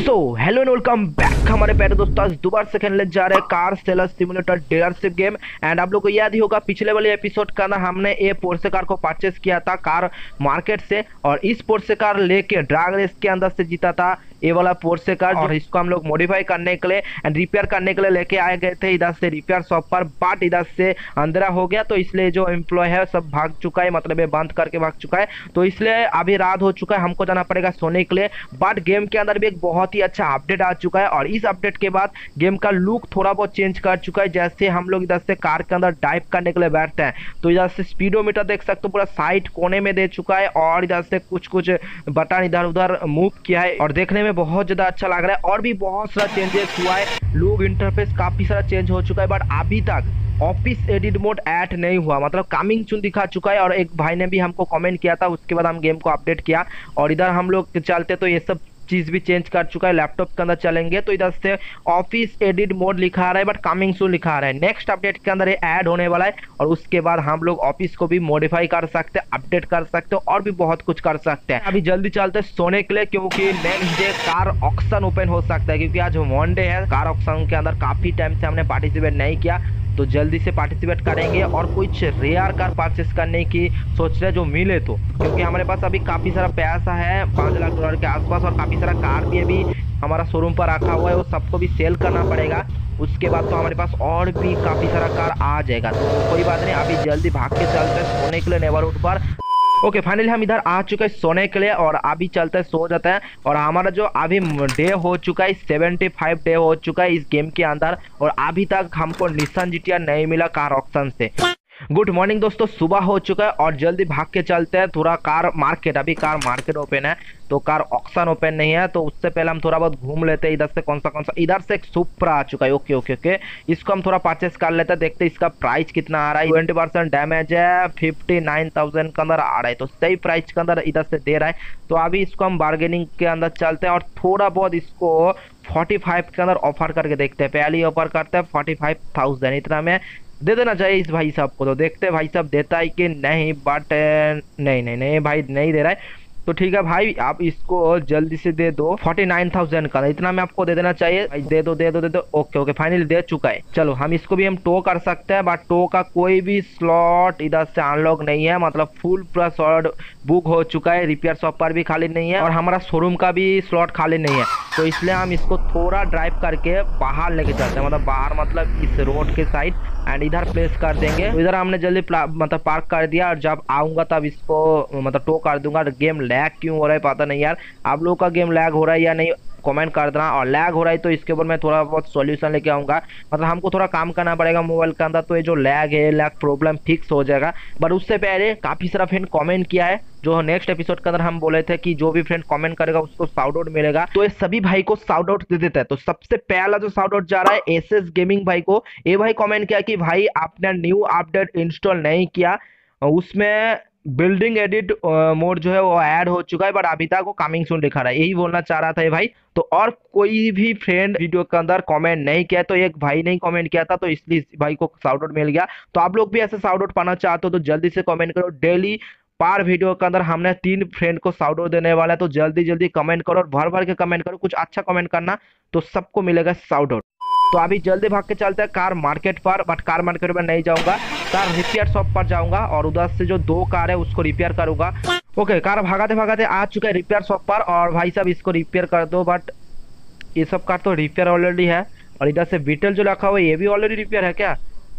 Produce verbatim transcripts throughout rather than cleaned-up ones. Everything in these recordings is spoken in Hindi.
So hello and welcome back हमारे प्यारे दोस्तों। आज दोबारा से खेलने जा रहे हैं car seller simulator dealership game. And आप लोग को याद ही होगा पिछले वाले एपिसोड का ना हमने ये पोर्से कार को परचेस किया था कार मार्केट से, और इस पोर्से कार लेके ड्रैग रेस के अंदर से जीता था ये वाला पोर्से कार। और इसको हम लोग मॉडिफाई करने के लिए एंड रिपेयर करने के लिए लेके आए गए थे इधर से रिपेयर शॉप पर, बट इधर से अंधेरा हो गया तो इसलिए जो एम्प्लॉय है सब भाग चुका है, मतलब ये बंद करके भाग चुका है। तो इसलिए अभी रात हो चुका है, हमको जाना पड़ेगा सोने के लिए। बट गेम के अंदर भी एक बहुत ही अच्छा अपडेट आ चुका है, और इस अपडेट के बाद गेम का लुक थोड़ा बहुत चेंज कर चुका है। जैसे हम लोग इधर से कार के अंदर डाइव करने के लिए बैठते हैं तो इधर से स्पीडोमीटर देख सकते हो पूरा साइड कोने में दे चुका है, और इधर से कुछ कुछ बटन इधर उधर मूव किया है और देखने में बहुत ज्यादा अच्छा लग रहा है। और भी बहुत सारा चेंजेस हुआ है, लुक इंटरफेस काफी सारा चेंज हो चुका है। बट अभी तक ऑफिस एडिट मोड ऐड नहीं हुआ, मतलब कमिंग सून दिखा चुका है। और एक भाई ने भी हमको कमेंट किया था, उसके बाद हम गेम को अपडेट किया और इधर हम लोग चलते तो ये सब चीज भी चेंज कर चुका है। लैपटॉप के अंदर चलेंगे तो इधर से ऑफिस एडिट मोड लिखा रहा है, बट कमिंग सून लिखा रहा है। नेक्स्ट अपडेट के अंदर ये ऐड होने वाला है, और उसके बाद हम लोग ऑफिस को भी मॉडिफाई कर सकते हैं, अपडेट कर सकते हो और भी बहुत कुछ कर सकते हैं। अभी जल्दी चलते हैं सोने के लिए, क्योंकि next day car auction open हो सकता है, क्योंकि आज मंडे है। कार ऑक्शन के अंदर काफी टाइम से हमने पार्टिसिपेट नहीं किया, तो जल्दी से पार्टिसिपेट करेंगे और कुछ रेयर कार परचेस करने की सोच रहे जो मिले तो, क्योंकि हमारे पास अभी काफ़ी सारा पैसा है पाँच लाख डॉलर के आसपास, और काफ़ी सारा कार भी अभी हमारा शोरूम पर रखा हुआ है, वो सबको भी सेल करना पड़ेगा। उसके बाद तो हमारे पास और भी काफ़ी सारा कार आ जाएगा, तो कोई बात नहीं, अभी जल्दी भाग के चलते हैं सोने के लिए नेबरहुड पर। ओके okay, फाइनली हम इधर आ चुके हैं सोने के लिए, और अभी चलते हैं सो जाते हैं। और हमारा जो अभी डे हो चुका है पचहत्तर डे हो चुका है इस गेम के अंदर, और अभी तक हमको निसान जीटीआर नहीं मिला कार ऑक्शन से। गुड मॉर्निंग दोस्तों, सुबह हो चुका है और जल्दी भाग के चलते हैं थोड़ा कार मार्केट। अभी कार मार्केट ओपन है तो कार ऑक्शन ओपन नहीं है, तो उससे पहले हम थोड़ा बहुत घूम लेते हैं इधर से कौन सा कौन सा। इधर से एक सुपरा आ चुका है, ओके ओके ओके, इसको हम थोड़ा परचेस कर लेते हैं, देखते हैं इसका प्राइस कितना आ रहा है। ट्वेंटी परसेंट डैमेज है, फिफ्टी नाइन थाउजेंड के अंदर आ रहा है, तो सही प्राइस के अंदर इधर से दे रहा है। तो अभी इसको हम बार्गेनिंग के अंदर चलते हैं और थोड़ा बहुत इसको फोर्टी फाइव के अंदर ऑफर करके देखते हैं। पहले ऑफर करते हैं फोर्टी फाइव थाउजेंड, इतना में दे देना चाहिए इस भाई साहब को, तो देखते हैं भाई साहब देता है कि नहीं। बट नहीं नहीं नहीं भाई नहीं दे रहा है, तो ठीक है भाई आप इसको जल्दी से दे दो। फोर्टी नाइन थाउजेंड का इतना में आपको दे देना चाहिए भाई, दे दो दे दो दे दो। ओके ओके फाइनली दे चुका है। चलो हम इसको भी हम टो कर सकते हैं, बट टो का कोई भी स्लॉट इधर से अनलॉक नहीं है, मतलब फुल पूरा स्लॉट बुक हो चुका है। रिपेयर शॉप पर भी खाली नहीं है और हमारा शोरूम का भी स्लॉट खाली नहीं है, तो इसलिए हम इसको थोड़ा ड्राइव करके बाहर लेके चलते हैं, मतलब बाहर मतलब इस रोड के साइड, एंड इधर प्लेस कर देंगे। तो इधर हमने जल्दी मतलब पार्क कर दिया, और जब आऊंगा तब इसको मतलब टो कर दूंगा। गेम लैग क्यों हो रहा है पता नहीं यार, आप लोगों का गेम लैग हो रहा है या नहीं कमेंट कर देना, और लैग हो रहा है तो इसके ऊपर मैं थोड़ा बहुत सॉल्यूशन लेके आऊंगा। मतलब हमको थोड़ा काम करना पड़ेगा मोबाइल के अंदर, तो ये जो लैग है लैग प्रॉब्लम फिक्स हो जाएगा। बट उससे पहले काफ़ी सारा फ्रेंड कमेंट किया है, जो नेक्स्ट एपिसोड के अंदर हम बोले थे कि जो भी फ्रेंड कमेंट करेगा उसको साउट आउट मिलेगा, तो ये सभी भाई को साउट आउट दे देता है। तो सबसे पहला जो साउट आउट जा रहा है एस एस गेमिंग भाई को। ये भाई कमेंट किया कि भाई आपने न्यू अपडेट इंस्टॉल नहीं किया, उसमें बिल्डिंग एडिट मोड जो है वो ऐड हो चुका है, बट अभी तक वो कमिंग सून लिखा रहा है, यही बोलना चाह रहा था ये भाई। तो और कोई भी फ्रेंड वीडियो के अंदर कमेंट नहीं किया, तो एक भाई नहीं कमेंट किया था, तो इसलिए इस भाई को साउट आउट मिल गया। तो आप लोग भी ऐसे साउट आउट पाना चाहते हो तो जल्दी से कमेंट करो। डेली पार वीडियो के अंदर हमने तीन फ्रेंड को साउट आउट देने वाला है, तो जल्दी जल्दी कमेंट करो और भर भर के कमेंट करो, कुछ अच्छा कमेंट करना तो सबको मिलेगा साउट आउट। तो अभी जल्दी भाग के चलते हैं कार मार्केट पर, बट कार मार्केट पर नहीं जाऊंगा, कार रिपेयर शॉप पर जाऊंगा और उधर से जो दो कार है उसको रिपेयर करूंगा। ओके कार भगाते भगाते आ चुका है रिपेयर शॉप पर, और भाई साहब इसको रिपेयर कर दो। बट ये सब कार तो रिपेयर ऑलरेडी है, और इधर से बीटल जो रखा हुआ है ये भी ऑलरेडी रिपेयर है क्या?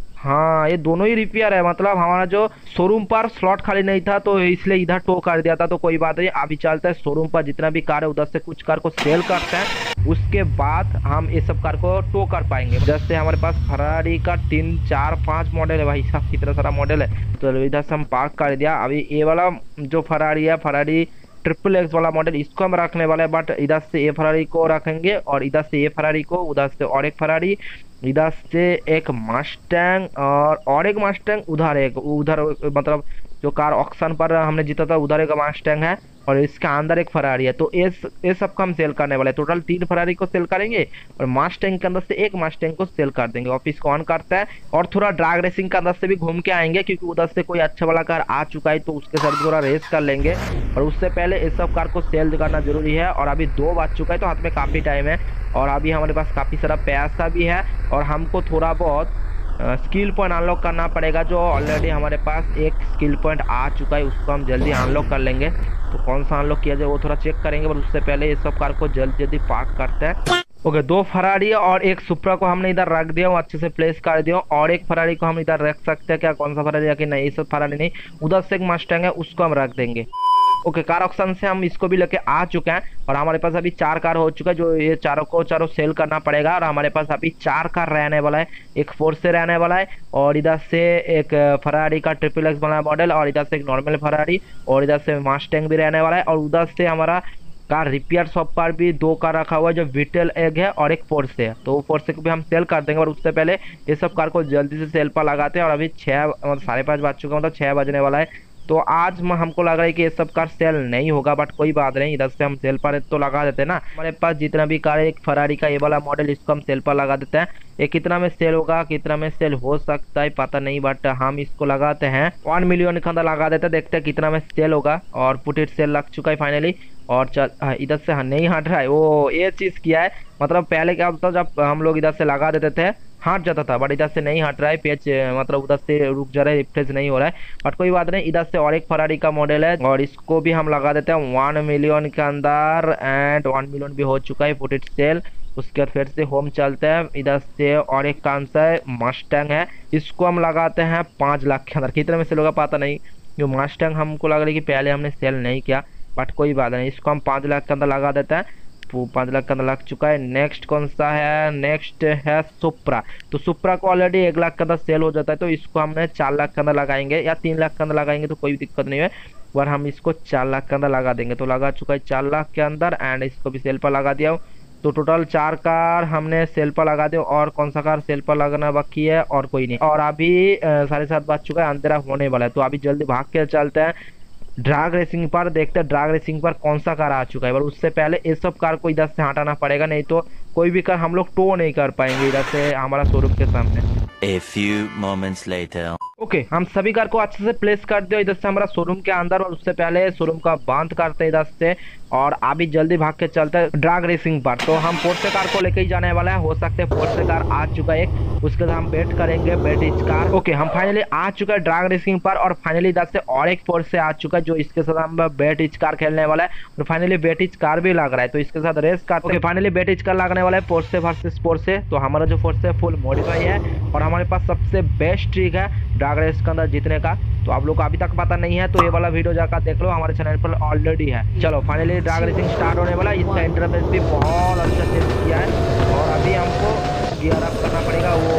हाँ ये दोनों ही रिपेयर है, मतलब हमारा जो शोरूम पर स्लॉट खाली नहीं था तो इसलिए इधर टो कर दिया था, तो कोई बात नहीं। अभी चलता है शोरूम पर, जितना भी कार है उधर से कुछ कार को सेल करते हैं, उसके बाद हम ये सब कार को टो कर पाएंगे। जैसे हमारे पास फरारी का तीन चार पाँच मॉडल है भाई साहब, कितना सारा मॉडल है, तो इधर से हम पार्क कर दिया। अभी ये वाला जो फरारी है फरारी ट्रिपल एक्स वाला मॉडल, इसको हम रखने वाले हैं, बट इधर से ये फरारी को रखेंगे और इधर से ये फरारी को, उधर से और एक फरारी, इधर से एक मस्टैंग और और एक मस्टैंग, उधर एक उधर मतलब जो कार ऑक्शन पर हमने जीता था उधर एक मस्टैंग है और इसके अंदर एक फरारी है। तो ये ये सब का हम सेल करने वाले हैं। टोटल तीन फरारी को सेल करेंगे और मस्टैंग के अंदर से एक मस्टैंग को सेल कर देंगे। ऑफिस को ऑन करता है और थोड़ा ड्रैग रेसिंग के अंदर से भी घूम के आएंगे, क्योंकि उधर से कोई अच्छा वाला कार आ चुका है तो उसके साथ थोड़ा रेस कर लेंगे। और उससे पहले ये सब कार को सेल करना जरूरी है। और अभी दो बज चुका है तो हाथ में काफ़ी टाइम है और अभी हमारे पास काफ़ी सारा पैसा भी है और हमको थोड़ा बहुत स्किल पॉइंट अनलॉक करना पड़ेगा, जो ऑलरेडी हमारे पास एक स्किल पॉइंट आ चुका है, उसको हम जल्दी अनलॉक कर लेंगे। तो कौन सा अनलॉक किया जाए वो थोड़ा चेक करेंगे, पर उससे पहले ये सब कार को जल्दी जल्दी पार्क करते हैं। ओके, दो फरारी और एक सुप्रा को हमने इधर रख दिया, वो अच्छे से प्लेस कर दिया। और एक फरारी को हम इधर रख सकते हैं क्या? कौन सा फरारी है कि नहीं, ये सब फरारी नहीं, उधर से एक मस्टैंग है उसको हम रख देंगे। ओके, कार ऑक्शन से हम इसको भी लेके आ चुके हैं और हमारे पास अभी चार कार हो चुका है, जो ये चारों को चारों सेल करना पड़ेगा। और हमारे पास अभी चार कार रहने वाला है, एक फोर्स से रहने वाला है और इधर से एक फरारी का ट्रिपल एक्स बना मॉडल और इधर से एक नॉर्मल फरारी और इधर से मस्टैंग भी रहने वाला है। और उधर से हमारा कार रिपेयर शॉप पर भी दो कार रखा हुआ है, जो विटेल एग है और एक फोर्स है। तो वो फोर्स को भी हम सेल कर देंगे। और उससे पहले ये सब कार को जल्दी से सेल पर लगाते हैं। और अभी छः मतलब साढ़े पाँच बज चुका, मतलब छः बजने वाला है। तो आज हमको लग रहा है कि ये सब कार सेल नहीं होगा, बट कोई बात नहीं, इधर से हम सेल पर तो लगा देते हैं ना। हमारे पास जितना भी कार है, एक फरारी का ये वाला मॉडल, इसको हम सेल पर लगा देते हैं। ये कितना में सेल होगा, कितना में सेल हो सकता है पता नहीं, बट हम इसको लगाते हैं वन मिलियन के अंदर लगा देते हैं, देखते हैं कितना में सेल होगा। और पुट इट सेल लग चुका है फाइनली। और चल इधर से नहीं हट रहा है, वो ये चीज़ किया है। मतलब पहले क्या होता था, जब हम लोग इधर से लगा देते थे हट जाता था, बट इधर से नहीं हट रहा है पेज, मतलब उधर से रुक जा रहा है, रिफ्रेश नहीं हो रहा है। बट कोई बात नहीं, इधर से और एक फरारी का मॉडल है और इसको भी हम लगा देते हैं वन मिलियन के अंदर। एंड वन मिलियन भी हो चुका है, पुट इट सेल। उसके बाद फिर से होम चलते हैं। इधर से और एक कौन सा है, मस्टैंग है, इसको हम लगाते हैं पाँच लाख के अंदर। कितने में सेल होगा पता नहीं, जो मस्टैंग हमको लग रहा है कि पहले हमने सेल नहीं किया, बट कोई बात नहीं, इसको हम पाँच लाख के अंदर लगा देते हैं। पाँच लाख के अंदर लग चुका है। नेक्स्ट कौन सा है? नेक्स्ट है सुप्रा। तो सुप्रा को ऑलरेडी एक लाख के अंदर सेल हो जाता है, तो इसको हमने चार लाख के अंदर लगाएंगे या तीन लाख के अंदर लगाएंगे तो कोई दिक्कत नहीं है, पर हम इसको चार लाख के अंदर लगा देंगे। तो लगा चुका है चार लाख के अंदर एंड इसको भी सेल पर लगा दिया हूँ। तो टोटल चार कार हमने सेल पर लगा दिया। और कौन सा कार सेल पर लगाना बाकी है? और कोई नहीं। और अभी साढ़े सात बज चुका है, अंधेरा होने वाला है, तो अभी जल्दी भाग के चलते हैं ड्रैग रेसिंग पर, देखते हैं ड्रैग रेसिंग पर कौन सा कार आ चुका है। पर उससे पहले इस सब कार को इधर से हटाना पड़ेगा, नहीं तो कोई भी कार हम लोग टो नहीं कर पाएंगे इधर से हमारा शोरूम के सामने। A few moments later. Okay okay, हम सभी कार को अच्छे से प्लेस कर दिया इधर से हमारा शोरूम के अंदर। और उससे पहले शोरूम का बंद करते हैं इधर से और अभी जल्दी भाग के चलते हैं ड्रैग रेसिंग पर। तो हम फोर्से कार को लेके ही जाने वाला है, हो सकते हैं फोर्से कार आ चुका है एक, उसके बाद हम वेट करेंगे बेटिज कार। ओके okay, हम फाइनली आ चुका है ड्रैग रेसिंग पर और फाइनली इधर से और एक फोर्से आ चुका है, जो इसके साथ हम बेटिज कार खेलने वाला है। और फाइनली बेटिज कार भी लग रहा है, तो इसके साथ रेस करते हैं। फाइनली बेटिज कार लगने वाला है फोर्से वर्सेस फोर्से। तो हमारा जो फोर्से है फुल मॉडिफाई है और हमारे पास सबसे बेस्ट ट्रिक है ड्रैग रेस के अंदर जीतने का। तो आप लोग को अभी तक पता नहीं है तो ये वाला वीडियो जाकर देख लो, हमारे चैनल पर ऑलरेडी है। चलो फाइनली ड्रैग रेसिंग स्टार्ट होने वाला है। इसका इंटरफेस भी बहुत अच्छा चेंज किया है और अभी हमको गियर अप करना पड़ेगा। वो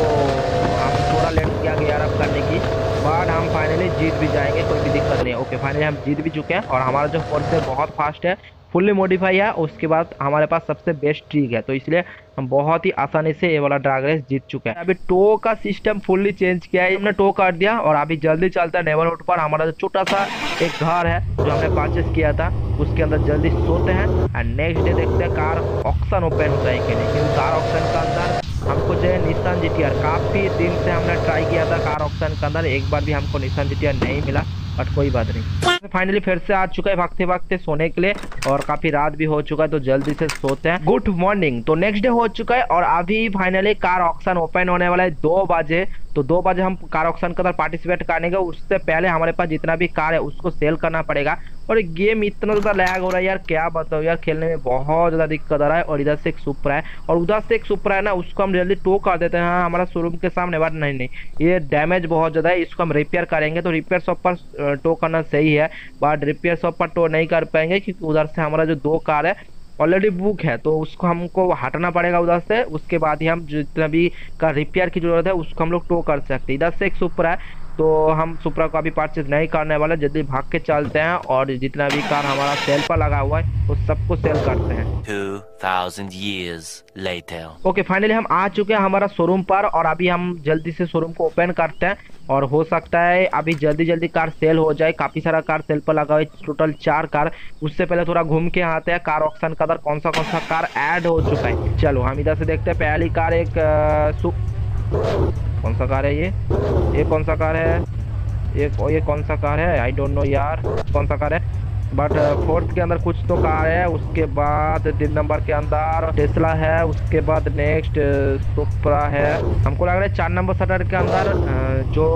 हम थोड़ा लेट किया गियर अप करने की, बट हम फाइनली जीत भी जाएंगे, कोई भी दिक्कत नहीं है। ओके फाइनली हम जीत भी चुके हैं और हमारा जो फोर्स है बहुत फास्ट है, फुल्ली मॉडिफाई है। उसके बाद हमारे पास सबसे बेस्ट ट्रिक है, तो इसलिए हम बहुत ही आसानी से ये वाला ड्रैग रेस जीत चुके हैं। अभी टो का सिस्टम फुल्ली चेंज किया है, हमने टो कर दिया और अभी जल्दी चलता है नेबरहुड पर। हमारा जो छोटा सा एक घर है जो हमने परचेस किया था, उसके अंदर जल्दी सोते हैं एंड नेक्स्ट डे देखते हैं कार ऑक्शन ओपन होता है कि नहीं। क्योंकि कार ऑक्शन के अंदर हमको जो है निसान जीटीआर, काफ़ी दिन से हमने ट्राई किया था कार ऑक्शन के अंदर, एक बार भी हमको निसान जीटीआर नहीं मिला, बट कोई बात नहीं। फाइनली फिर से आ चुका है भागते भागते सोने के लिए और काफी रात भी हो चुका है, तो जल्दी से सोते हैं। Good morning. तो नेक्स्ट डे हो चुका है और अभी फाइनली कार ऑक्शन ओपन होने वाला है दो बजे। तो दो बजे हम कार ऑक्शन के अंदर पार्टिसिपेट करेंगे। उससे पहले हमारे पास जितना भी कार है उसको सेल करना पड़ेगा। और गेम इतना ज़्यादा लैग हो रहा है यार, क्या बताओ यार, खेलने में बहुत ज़्यादा दिक्कत आ रहा है। और इधर से एक सुपरा है और उधर से एक सुपरा है ना, उसको हम जल्दी टो कर देते हैं हाँ हमारा शोरूम के सामने। बट नहीं नहीं ये डैमेज बहुत ज़्यादा है, इसको हम रिपेयर करेंगे। तो रिपेयर शॉप पर टो करना सही है, बट रिपेयर शॉप पर टो नहीं कर पाएंगे क्योंकि उधर से हमारा जो दो कार है ऑलरेडी बुक है, तो उसको हमको हटाना पड़ेगा उधर से। उसके बाद ही हम जितना भी का रिपेयर की जरूरत है उसको हम लोग टो कर सकते हैं। इधर से एक सुपरा है तो हम सुप्रा को अभी परचेज नहीं करने वाले, जल्दी भाग के चलते हैं और जितना भी कार हमारा सेल पर लगा हुआ है वो सबको सेल करते हैं। Two thousand years later. Okay finally हम आ चुके हैं हमारा शोरूम पर और अभी हम जल्दी से शोरूम को ओपन करते हैं और हो सकता है अभी जल्दी जल्दी कार सेल हो जाए। काफी सारा कार सेल पर लगा हुआ है, टोटल चार कार। उससे पहले थोड़ा घूम के आते हैं कार ऑक्शन का अंदर कौन सा कौन सा कार ऐड हो चुका है। चलो हम इधर से देखते हैं। पहली कार एक आ, सु... कौन सा कार है ये ये कौन सा कार है ये ये कौन सा कार है? आई डोंट नो यार कौन सा कार है, बट फोर्थ के अंदर कुछ तो कार है। उसके बाद तीन नंबर के अंदर टेस्ला है। उसके बाद नेक्स्ट सुप्रा है। हमको लग रहा है चार नंबर शटर के अंदर जो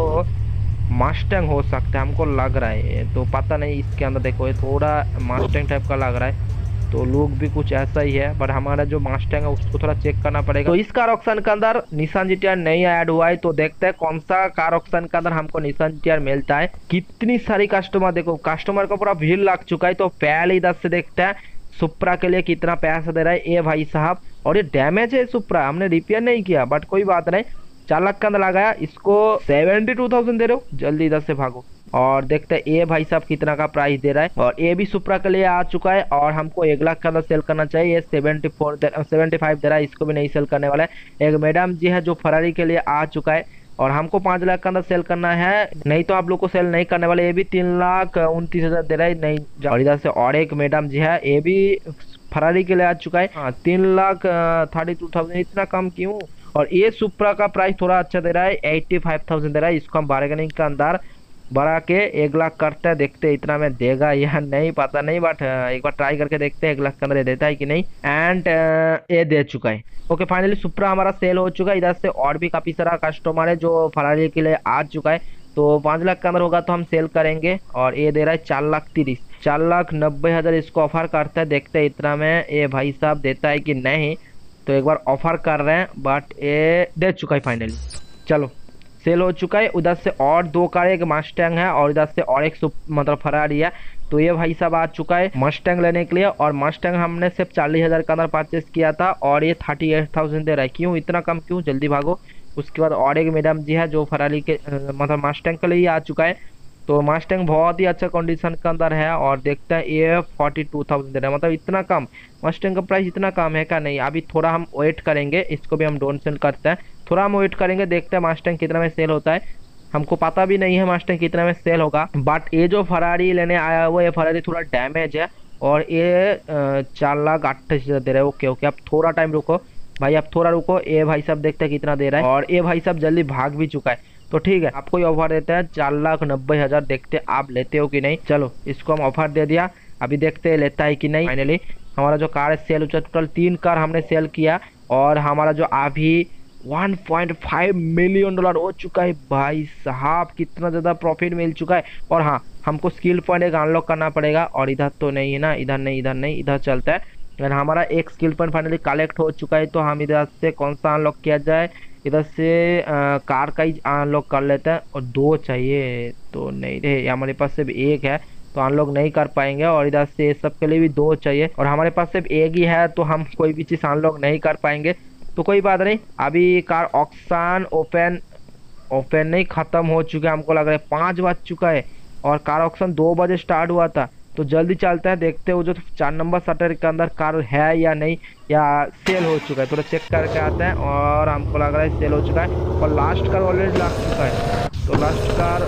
मस्टैंग हो सकता है, हमको लग रहा है, तो पता नहीं। इसके अंदर देखो ये थोड़ा मस्टैंग टाइप का लग रहा है, तो लुक भी कुछ ऐसा ही है, बट हमारा जो मस्टैंग है उसको थोड़ा चेक करना पड़ेगा। तो इस कार ऑक्शन के अंदर निसान जीटीआर नहीं ऐड हुआ है, तो देखते हैं कौन सा कार ऑक्शन के अंदर हमको निसान जीटीआर मिलता है। कितनी सारी कस्टमर, देखो कस्टमर का पूरा भीड़ लग चुका है। तो पहले इधर से देखते हैं सुप्रा के लिए कितना पैसा दे रहा है ये भाई साहब। और ये डैमेज है सुप्रा, हमने रिपेयर नहीं किया, बट कोई बात नहीं। चार लाख के अंदर लगाया, इसको सेवेंटी टू थाउजेंड दे रहे हो। जल्दी इधर से भागो और देखते हैं ये भाई साहब कितना का प्राइस दे रहा है। और ये भी सुप्रा के लिए आ चुका है और हमको एक लाख के अंदर सेल करना चाहिए। ये सेवेंटी फोर सेवेंटी फाइव दे रहा है, इसको भी नहीं सेल करने वाला है। एक मैडम जी है जो फरारी के लिए आ चुका है और हमको पाँच लाख के अंदर सेल करना है, नहीं तो आप लोग को सेल नहीं करने वाले। ये भी तीन लाख उनतीस हजार दे रहा है, नहीं। और इधर से और एक मैडम जी है, ये भी फरारी के लिए आ चुका है। हाँ तीन लाख थर्टी टू थाउजेंड, इतना कम क्यों? और ये सुप्रा का प्राइस थोड़ा अच्छा दे रहा है, एट्टी फाइव थाउजेंड दे रहा है। इसको हम बार्गेनिंग के अंदर बढ़ा के एक लाख करते हैं, देखते हैं इतना में देगा या नहीं, पता नहीं, बट एक बार ट्राई करके देखते हैं एक लाख के अंदर देता है कि नहीं। एंड ये दे चुका है। ओके फाइनली सुप्रा हमारा सेल हो चुका है। इधर से और भी काफी सारा कस्टमर है जो फरारी के लिए आ चुका है, तो पाँच लाख के अंदर होगा तो हम सेल करेंगे। और ये दे रहा है चार लाख तीस, चार लाख नब्बे हजार इसको ऑफर करता है, देखते हैं इतना में ये भाई साहब देता है कि नहीं। तो एक बार ऑफर कर रहे हैं, बट ये दे चुका है फाइनली। चलो सेल हो चुका है। उधर से और दो कार, एक मस्टैंग है और इधर से और एक मतलब फरारी है। तो ये भाई साहब आ चुका है मस्टैंग लेने के लिए। और मस्टैंग हमने सिर्फ चालीस हजार के अंदर परचेस किया था और ये थर्टी एट थाउजेंड दे रहा है। क्यों इतना कम क्यों? जल्दी भागो। उसके बाद और एक मैडम जी है जो फरारी के मतलब मस्टैंग के लिए आ चुका है। तो मस्टैंग बहुत ही अच्छा कंडीशन के अंदर है और देखते हैं ये फोर्टी टू थाउजेंड दे रहा है, मतलब इतना कम। मस्टैंग का प्राइस इतना कम है क्या? नहीं, अभी थोड़ा हम वेट करेंगे, इसको भी हम डोंट सेल करते हैं। थोड़ा हम वेट करेंगे, देखते हैं मस्टैंग कितना में सेल होता है। हमको पता भी नहीं है मस्टैंग कितना में सेल होगा, बट ये जो फरारी लेने आया हुआ, ये फरारी थोड़ा डैमेज है और ये चार लाख अट्ठाईस हजार दे रहे हैं। ओके ओके, अब थोड़ा टाइम रुको भाई, अब थोड़ा रुको। ये भाई साहब देखते हैं कितना दे रहा है और ये भाई साहब जल्दी भाग भी चुका है। तो ठीक है, आपको ही ऑफर देते हैं चार लाख नब्बे हजार, देखते आप लेते हो कि नहीं। चलो इसको हम ऑफर दे दिया, अभी देखते हैं लेता है कि नहीं। फाइनली हमारा जो कार है सेल हो चुका, टोटल तीन कार हमने सेल किया और हमारा जो अभी one point five million dollar हो चुका है। भाई साहब कितना ज़्यादा प्रॉफिट मिल चुका है। और हाँ, हमको स्किल पॉइंट एक अनलॉक करना पड़ेगा और इधर तो नहीं है ना, इधर नहीं इधर नहीं इधर चलता है। अगर हमारा एक स्किल पॉइंट फाइनली कलेक्ट हो चुका है, तो हम इधर से कौन सा अनलॉक किया जाए? इधर से आ, कार का ही अनलॉक कर लेते हैं। और दो चाहिए तो नहीं रे, हमारे पास सिर्फ एक है तो अनलॉक नहीं कर पाएंगे। और इधर से सब के लिए भी दो चाहिए और हमारे पास सिर्फ एक ही है, तो हम कोई भी चीज़ अनलॉक नहीं कर पाएंगे। तो कोई बात नहीं, अभी कार ऑक्शन ओपन ओपन नहीं ख़त्म हो चुका है। हमको लग रहा है पाँच बज चुका है और कार ऑक्शन दो बजे स्टार्ट हुआ था। तो जल्दी चलते हैं, देखते हो जो चार नंबर शटर के अंदर कार है या नहीं, या सेल हो चुका है, थोड़ा चेक करके आते हैं। और हमको लग रहा है सेल हो चुका है और लास्ट कार ऑलरेडी लग चुका है। तो last car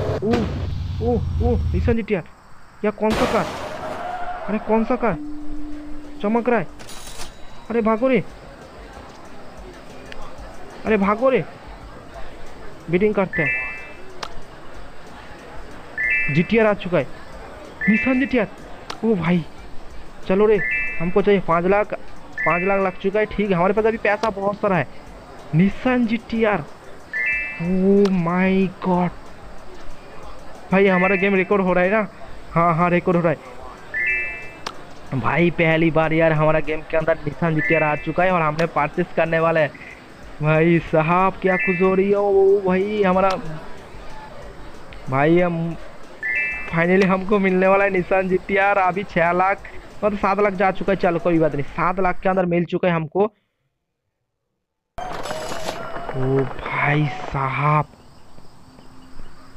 oh oh oh Nissan GTR, या कौन सा कार? अरे कौन सा कार चमक रहा है? अरे भागो रे, अरे भागो रे, बीटिंग करते हैं। जीटीआर आ चुका है, निसान जीटीआर। ओ भाई चलो रे, हमको चाहिए पाँच लाख, पाँच लाख लग चुका है। ठीक है, हमारे पास अभी पैसा बहुत सारा है। Nissan GTR, oh my god भाई, हमारा गेम रिकॉर्ड हो रहा है ना? हाँ हाँ रिकॉर्ड हो रहा है भाई। पहली बार यार हमारा गेम के अंदर निसान जीटीआर आ चुका है और हमने परचेस करने वाले हैं। भाई साहब क्या खुश हो रही है ओ भाई हमारा भाई। हम फाइनली हमको मिलने वाला है निसान जीटीआर। अभी छह लाख मतलब सात लाख जा चुका है। चलो कोई बात नहीं, सात लाख के अंदर मिल चुका है हमको। ओ भाई साहब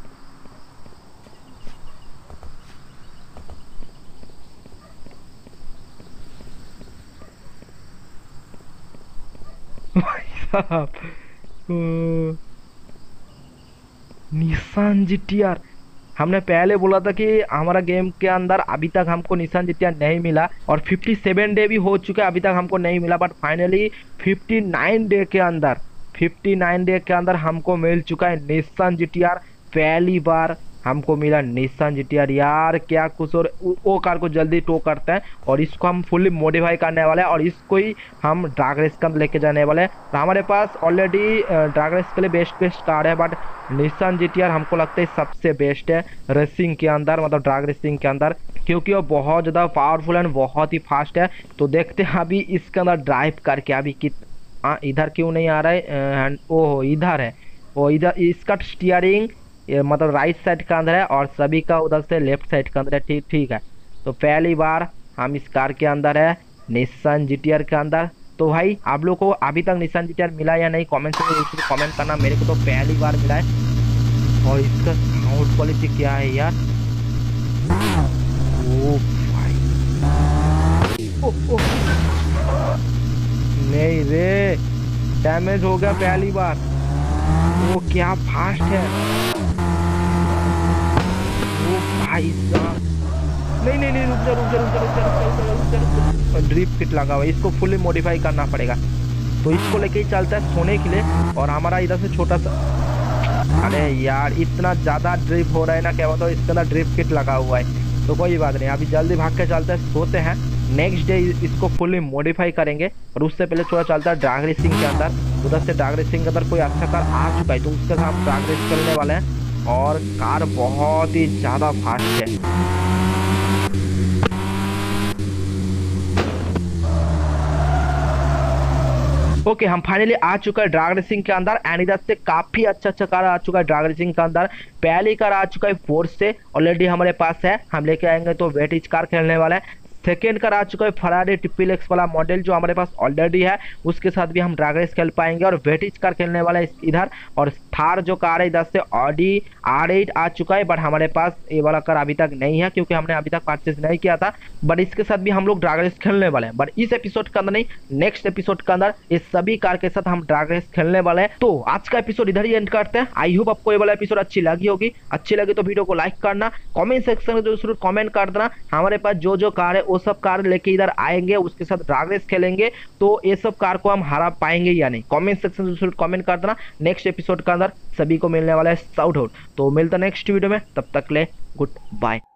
निसान जीटीआर, हमने पहले बोला था कि हमारा गेम के अंदर अभी तक हमको निसान जीटीआर नहीं मिला और सत्तावन डे भी हो चुके हैं, अभी तक हमको नहीं मिला। बट फाइनली उनसठ डे के अंदर उनसठ डे के अंदर हमको मिल चुका है निसान जीटीआर। पहली बार हमको मिला निसान जीटीआर यार, क्या कुछ। और वो कार को जल्दी टो करते हैं और इसको हम फुल्ली मॉडिफाई करने वाले हैं और इसको ही हम ड्रैग रेस के अंदर लेके जाने वाले हैं। तो हमारे पास ऑलरेडी ड्रैग रेस के लिए बेस्ट बेस्ट कार है, बट निसान जीटीआर हमको लगता है सबसे बेस्ट है रेसिंग के अंदर, मतलब ड्रैग रेसिंग के अंदर, क्योंकि वो बहुत ज़्यादा पावरफुल एंड बहुत ही फास्ट है। तो देखते हैं अभी इसके अंदर ड्राइव करके अभी कित हाँ इधर क्यों नहीं आ रहा है, ओह इधर है, वो इधर इसका स्टीयरिंग ये मतलब राइट साइड का अंदर है और सभी का उधर से लेफ्ट साइड का अंदर है। ठीक ठीक है। तो पहली बार हम इस कार के अंदर है निसान जीटीआर के अंदर। तो भाई आप लोग को अभी तक निसान जीटीआर मिला या नहीं कमेंट से कमेंट करना। मेरे को तो पहली बार मिला है। और इसका साउंड क्वालिटी क्या है यार, ओ भाई ओ, ओ। नहीं रे, डैमेज हो गया पहली बार। वो क्या फास्ट है वो भाई साहब। नहीं नहीं नहीं, रुक जा रुक जा रुक जा रुक जा रुक जा रुक जा रुक जा। ड्रिप किट लगा हुआ है, इसको फुल्ली मॉडिफाई करना पड़ेगा। तो इसको लेके ही चलता है सोने के लिए। और हमारा इधर से छोटा सा, अरे यार इतना ज़्यादा ड्रिप हो रहा है ना, क्या बताओ। इसके अंदर ड्रिप किट लगा हुआ है। तो कोई बात नहीं, अभी जल्दी भाग के चलते हैं, सोते हैं। नेक्स्ट डे इसको फुल्ली मॉडिफाई करेंगे और उससे पहले थोड़ा चलता है ड्रैग रेसिंग के अंदर। उधर से ड्रैग रेसिंग के अंदर कोई अच्छा कार आ चुका है तो उसके साथ हम ड्रैग रेस करने वाले हैं। और कार बहुत ही ज़्यादा फास्ट है। ओके okay, हम फाइनली आ चुका है ड्रैग रेसिंग के अंदर एंड इधर से काफी अच्छा अच्छा कार आ चुका है ड्रैग रेसिंग के अंदर। पहली कार आ चुका है फोर्स से, ऑलरेडी हमारे पास है, हम लेके आएंगे तो वेटेज कार खेलने वाला है। सेकेंड कार आ चुका है फरारी ट्रिपल एक्स वाला मॉडल जो हमारे पास ऑलरेडी है, उसके साथ भी हम ड्रैग रेस खेल पाएंगे और वेटेज कार खेलने वाला है इधर। और थार जो कार है इधर से ऑडी आर एट आ चुका है, बट हमारे पास ये वाला कार अभी तक नहीं है क्योंकि हमने अभी तक परचेज नहीं किया था। बट इसके साथ भी हम लोग ड्रैग रेस खेलने वाले हैं, बट इस एपिसोड के अंदर नहीं, नेक्स्ट एपिसोड के अंदर इस सभी कार के साथ हम ड्रैग रेस खेलने वाले हैं। तो आज का एपिसोड इधर ही एंड करते हैं। आई होप आपको ये वाला एपिसोड अच्छी लगी होगी। अच्छी लगी तो वीडियो को लाइक करना, कमेंट सेक्शन में जरूर कमेंट कर देना हमारे पास जो जो कार है वो सब कार लेके इधर आएंगे, उसके साथ ड्रैग रेस खेलेंगे तो ये सब कार को हम हरा पाएंगे या नहीं। कमेंट सेक्शन में जरूर कमेंट कर देना। नेक्स्ट एपिसोड के अंदर सभी को मिलने वाला है शाउट आउट। तो मिलता नेक्स्ट वीडियो में, तब तक ले गुड बाय।